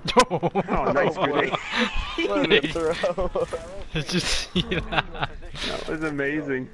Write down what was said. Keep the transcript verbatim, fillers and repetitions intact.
Oh, nice grenade. What a throw. Did you see that? That was amazing.